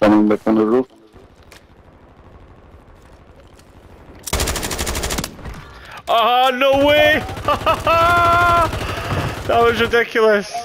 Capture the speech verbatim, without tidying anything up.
Coming back on the roof. Ah, oh, no way! That was ridiculous.